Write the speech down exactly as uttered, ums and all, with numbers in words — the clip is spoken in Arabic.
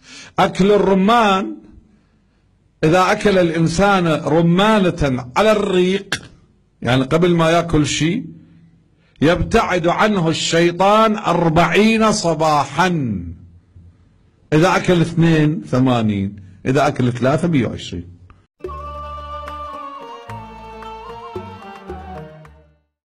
أكل الرمان، إذا أكل الإنسان رمانة على الريق، يعني قبل ما يأكل شيء، يبتعد عنه الشيطان أربعين صباحا. إذا أكل اثنين ثمانين، إذا أكل ثلاثة مئة وعشرين.